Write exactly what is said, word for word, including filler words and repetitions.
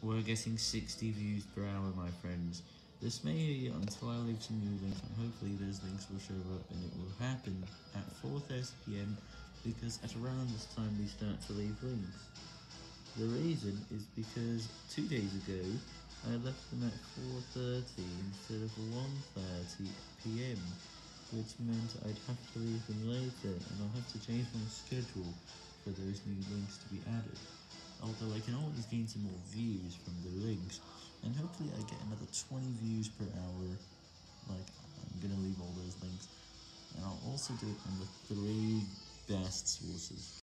We're getting sixty views per hour, my friends. This may be until I leave some new links, and hopefully those links will show up, and it will happen at four thirty p m, because at around this time we start to leave links. The reason is because two days ago, I left them at four thirty instead of one thirty p m, which meant I'd have to leave them later, and I'll have to change my schedule for those new links to be added. Although I can always gain some more views from the links, and hopefully I get another twenty views per hour. Like, I'm gonna leave all those links, and I'll also do it on the three best sources.